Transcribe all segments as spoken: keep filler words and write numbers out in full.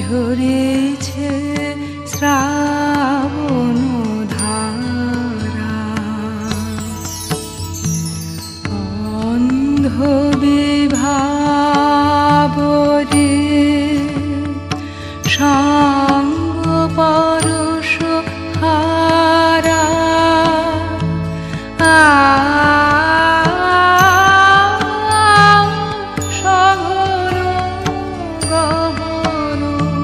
ঝরেছে শ্রাবণ ধারা, অন্ধ বিভাবরে সাঙ্গ পরশ হারা। সঘন গহন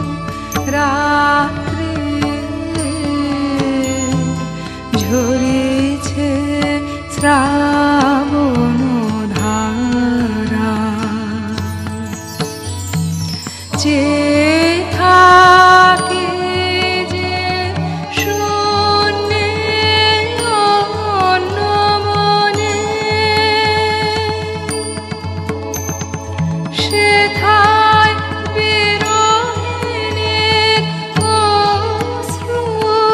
রাত্রে ঝরেছে শ্রাবণ ধারা। যে থাকে যে শূন্যে অন্যমনে, সেথায় বিরহিণীর অশ্রু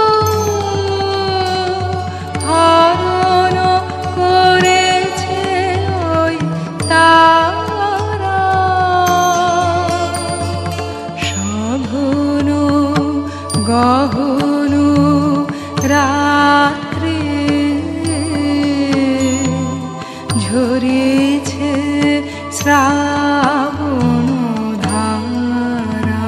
হরণ করেছে ওই তারা। সঘন গহন রাত্রে ঝরেছে শ্রাবণ ধারা।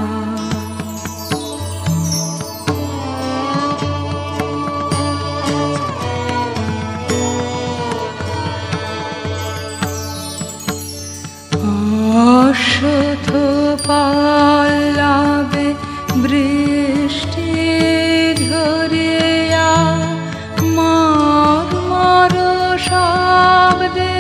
অশ্বত্থ পল্লবে বৃষ্টি ঝরিয়া মর্মর শব্দে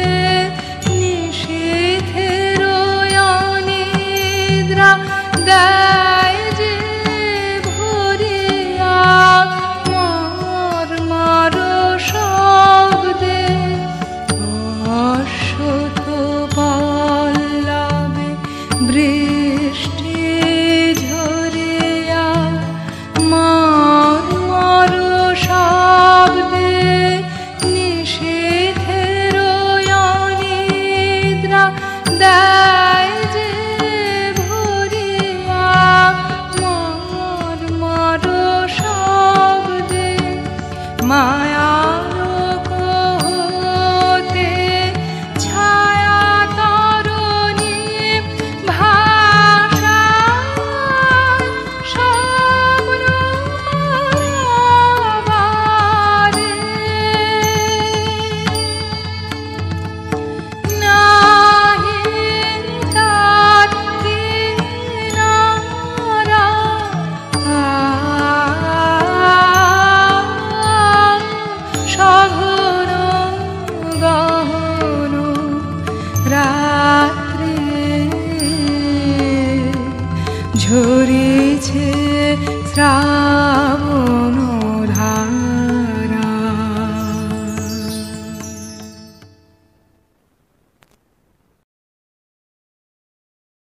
নিশীথের অনিদ্রা দেয় যে ভরিয়া। মর্মর শব্দে অশ্বত্থ পল্লবে বৃষ্টি ঝরিয়া মর্মর শব্দে নিশীথের অনিদ্রা দেয় যে ভরিয়া। মর্মর শব্দে মায়ার কোহতে ছায়া তরণী ভাষায় স্বপ্ন মায়াবারে। নাহি তার কিনারা, সঘন গহন রাত্রে ঝরেছে শ্রাবণ